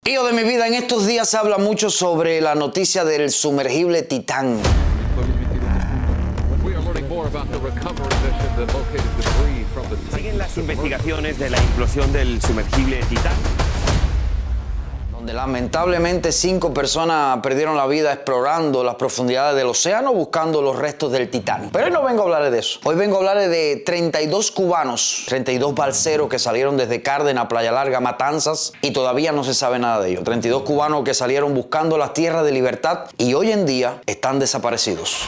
Hijo de mi vida, en estos días se habla mucho sobre la noticia del sumergible Titán. Siguen las investigaciones de la implosión del sumergible Titán, Donde lamentablemente 5 personas perdieron la vida explorando las profundidades del océano buscando los restos del Titanic. Pero hoy no vengo a hablar de eso. Hoy vengo a hablar de 32 cubanos, 32 balseros que salieron desde Cárdenas, Playa Larga, Matanzas y todavía no se sabe nada de ellos. 32 cubanos que salieron buscando las tierras de libertad y hoy en día están desaparecidos.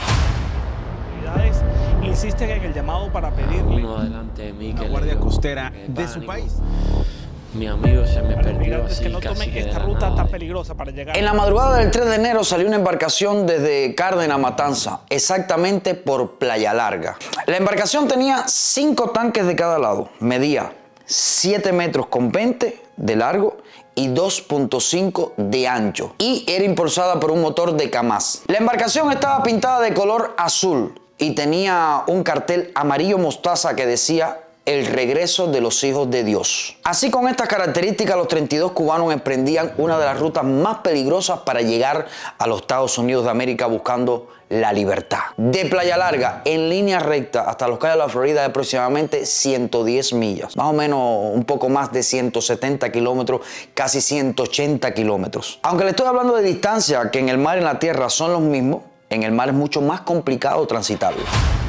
Insisten en el llamado para pedirle uno adelante de mí, a que la Guardia le dio Costera de su pánico. país. Mi amigo se me A los perdió migrantes así que no casi tomen que de esta la ruta nada. tan peligrosa para llegar. En la madrugada del 3 de enero salió una embarcación desde Cárdenas, Matanzas, exactamente por Playa Larga. La embarcación tenía 5 tanques de cada lado, medía 7 metros con 20 de largo y 2.5 de ancho y era impulsada por un motor de Kamaz. La embarcación estaba pintada de color azul y tenía un cartel amarillo mostaza que decía "El regreso de los hijos de Dios". Así, con estas características, los 32 cubanos emprendían una de las rutas más peligrosas para llegar a los Estados Unidos de América buscando la libertad. De Playa Larga, en línea recta, hasta Los Cayos de la Florida, de aproximadamente 110 millas. Más o menos un poco más de 170 kilómetros, casi 180 kilómetros. Aunque le estoy hablando de distancia, que en el mar y en la tierra son los mismos, en el mar es mucho más complicado transitarlo.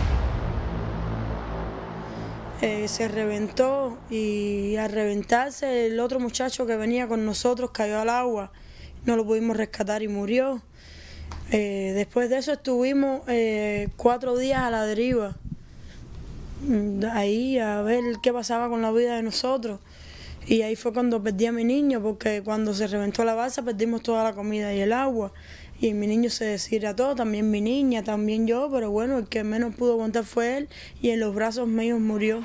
Se reventó y al reventarse el otro muchacho que venía con nosotros cayó al agua, no lo pudimos rescatar y murió. Después de eso estuvimos 4 días a la deriva, ahí a ver qué pasaba con la vida de nosotros. Y ahí fue cuando perdí a mi niño, porque cuando se reventó la balsa perdimos toda la comida y el agua. Y mi niño se deshidrató, también mi niña, también yo, pero bueno, el que menos pudo aguantar fue él y en los brazos míos murió.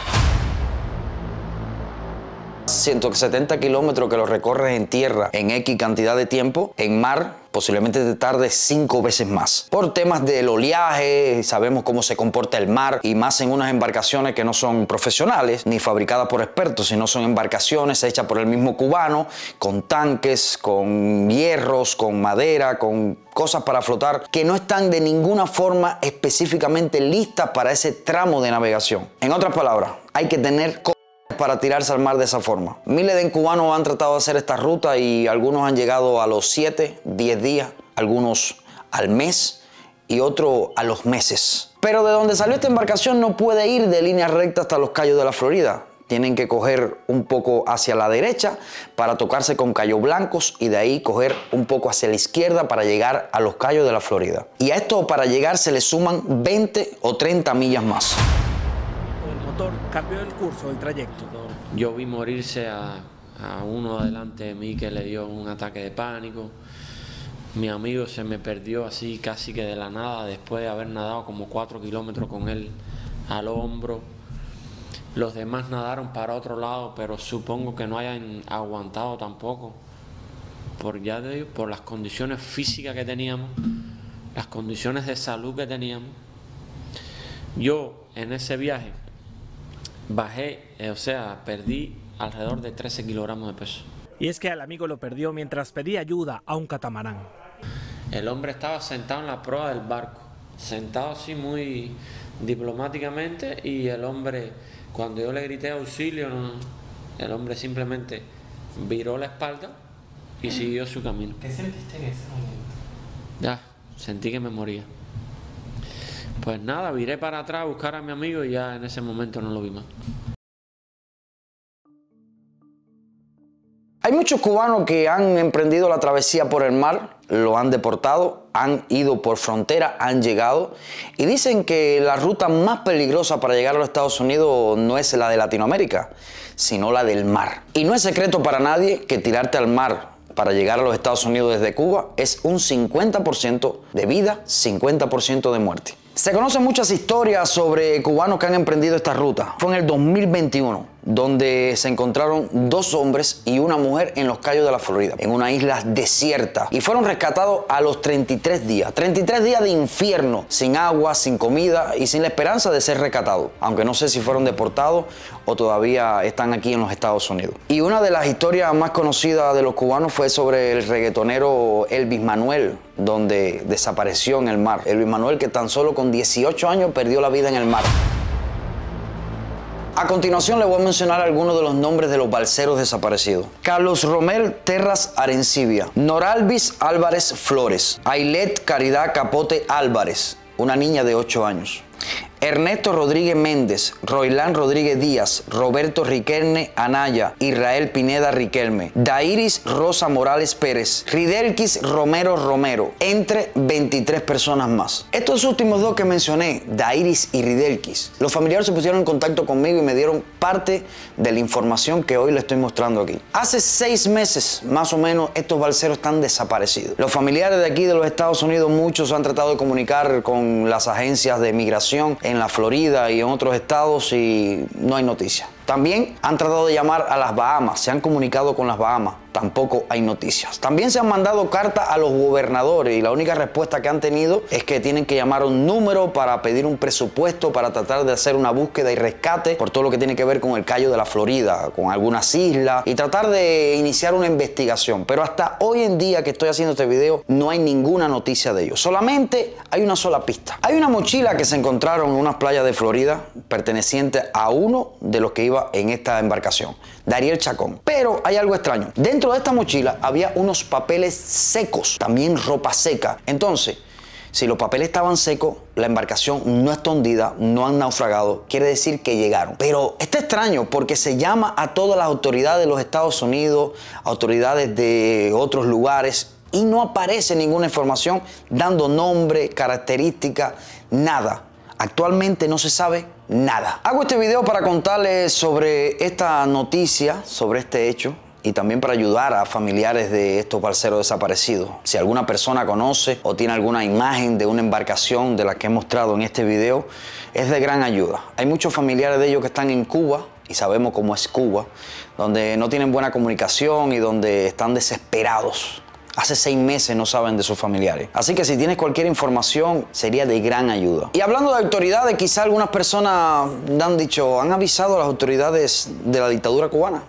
170 kilómetros que lo recorres en tierra en X cantidad de tiempo, en mar posiblemente te tardes 5 veces más. Por temas del oleaje, sabemos cómo se comporta el mar y más en unas embarcaciones que no son profesionales ni fabricadas por expertos, sino son embarcaciones hechas por el mismo cubano, con tanques, con hierros, con madera, con cosas para flotar, que no están de ninguna forma específicamente listas para ese tramo de navegación. En otras palabras, hay que tener para tirarse al mar de esa forma. Miles de cubanos han tratado de hacer esta ruta y algunos han llegado a los 7, 10 días, algunos al mes y otros a los meses. Pero de donde salió esta embarcación no puede ir de línea recta hasta Los Cayos de la Florida. Tienen que coger un poco hacia la derecha para tocarse con Cayos Blancos y de ahí coger un poco hacia la izquierda para llegar a Los Cayos de la Florida. Y a esto para llegar se le suman 20 o 30 millas más. El motor cambió el curso del trayecto. Yo vi morirse a uno adelante de mí que le dio un ataque de pánico. Mi amigo se me perdió así casi que de la nada después de haber nadado como 4 kilómetros con él al hombro. Los demás nadaron para otro lado, pero supongo que no hayan aguantado tampoco. Ya te digo, por las condiciones físicas que teníamos, las condiciones de salud que teníamos. Yo en ese viaje bajé, perdí alrededor de 13 kilogramos de peso. Y es que al amigo lo perdió mientras pedía ayuda a un catamarán. El hombre estaba sentado en la proa del barco, sentado así muy diplomáticamente, y el hombre, cuando yo le grité auxilio, el hombre simplemente viró la espalda y siguió su camino. ¿Qué sentiste en ese momento? Ya, sentí que me moría. Pues nada, viré para atrás a buscar a mi amigo y ya en ese momento no lo vi más. Hay muchos cubanos que han emprendido la travesía por el mar, lo han deportado, han ido por frontera, han llegado y dicen que la ruta más peligrosa para llegar a los Estados Unidos no es la de Latinoamérica, sino la del mar. Y no es secreto para nadie que tirarte al mar para llegar a los Estados Unidos desde Cuba es un 50% de vida, 50% de muerte. Se conocen muchas historias sobre cubanos que han emprendido esta ruta. Fue en el 2021. donde se encontraron 2 hombres y una mujer en los Cayos de la Florida, en una isla desierta, y fueron rescatados a los 33 días. 33 días de infierno, sin agua, sin comida y sin la esperanza de ser rescatados, aunque no sé si fueron deportados o todavía están aquí en los Estados Unidos. Y una de las historias más conocidas de los cubanos fue sobre el reggaetonero Elvis Manuel, donde desapareció en el mar. Elvis Manuel, que tan solo con 18 años perdió la vida en el mar. A continuación le voy a mencionar algunos de los nombres de los balseros desaparecidos. Carlos Romel Terras Arencibia, Noralvis Álvarez Flores, Ailet Caridad Capote Álvarez, una niña de 8 años. Ernesto Rodríguez Méndez, Roilán Rodríguez Díaz, Roberto Riquelme Anaya, Israel Pineda Riquelme, Dairis Rosa Morales Pérez, Ridelquis Romero Romero, entre 23 personas más. Estos últimos 2 que mencioné, Dairis y Ridelquis, los familiares se pusieron en contacto conmigo y me dieron parte de la información que hoy les estoy mostrando aquí. Hace 6 meses, más o menos, estos balseros están desaparecidos. Los familiares de aquí de los Estados Unidos, muchos han tratado de comunicar con las agencias de migración en la Florida y en otros estados y no hay noticias. También han tratado de llamar a las Bahamas, se han comunicado con las Bahamas, tampoco hay noticias. También se han mandado cartas a los gobernadores y la única respuesta que han tenido es que tienen que llamar a un número para pedir un presupuesto para tratar de hacer una búsqueda y rescate por todo lo que tiene que ver con el Cayo de la Florida, con algunas islas y tratar de iniciar una investigación. Pero hasta hoy en día que estoy haciendo este video no hay ninguna noticia de ellos. Solamente hay una sola pista. Hay una mochila que se encontraron en unas playas de Florida perteneciente a uno de los que iba en esta embarcación, Dariel Chacón. Pero hay algo extraño. Dentro de esta mochila había unos papeles secos, también ropa seca. Entonces, si los papeles estaban secos, la embarcación no está hundida, no han naufragado, quiere decir que llegaron. Pero está extraño porque se llama a todas las autoridades de los Estados Unidos, autoridades de otros lugares, y no aparece ninguna información dando nombre, características, nada. Actualmente no se sabe nada. Hago este video para contarles sobre esta noticia, sobre este hecho, y también para ayudar a familiares de estos balseros desaparecidos. Si alguna persona conoce o tiene alguna imagen de una embarcación de la que he mostrado en este video, es de gran ayuda. Hay muchos familiares de ellos que están en Cuba, y sabemos cómo es Cuba, donde no tienen buena comunicación y donde están desesperados. Hace 6 meses no saben de sus familiares. Así que si tienes cualquier información, sería de gran ayuda. Y hablando de autoridades, quizá algunas personas han dicho, han avisado a las autoridades de la dictadura cubana.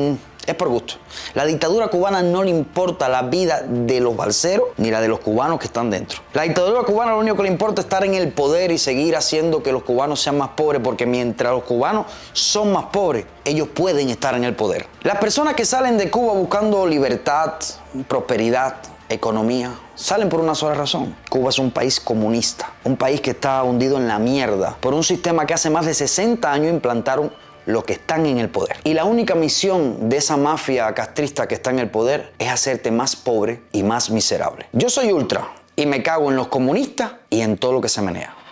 Es por gusto. La dictadura cubana no le importa la vida de los balseros ni la de los cubanos que están dentro. La dictadura cubana lo único que le importa es estar en el poder y seguir haciendo que los cubanos sean más pobres, porque mientras los cubanos son más pobres, ellos pueden estar en el poder. Las personas que salen de Cuba buscando libertad, prosperidad, economía, salen por una sola razón. Cuba es un país comunista, un país que está hundido en la mierda por un sistema que hace más de 60 años implantaron los que están en el poder. Y la única misión de esa mafia castrista que está en el poder es hacerte más pobre y más miserable. Yo soy ultra y me cago en los comunistas y en todo lo que se menea.